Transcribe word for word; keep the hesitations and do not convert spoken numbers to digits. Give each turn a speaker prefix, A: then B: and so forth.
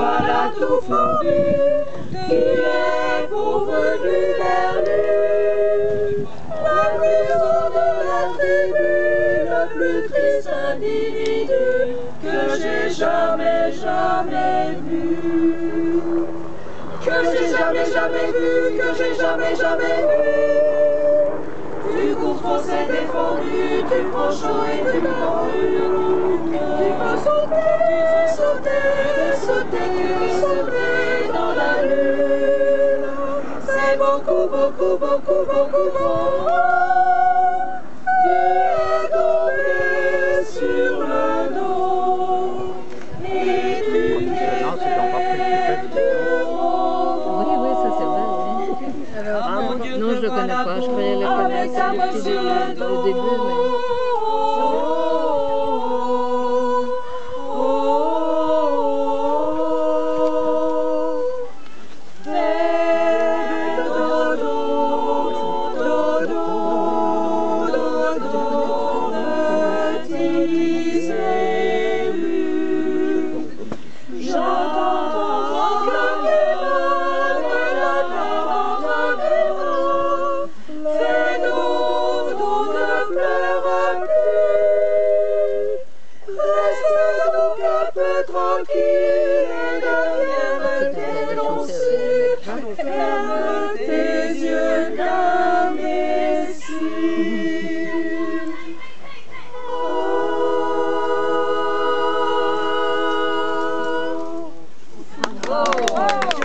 A: voilà tout fondu, tu es pourvenu vers lui. La maison de la tribu, le plus triste individu que j'ai jamais, jamais vu. Que j'ai jamais, jamais vu, que j'ai jamais, jamais vu. Tu cours français défendu, tu prends chaud et tu m'ennuies. Tu peux sauter, sauter, sauter, tu peux sauter dans la lune. C'est beaucoup, beaucoup, beaucoup, beaucoup trop. Tu es tombé sur le dos et tu n'étais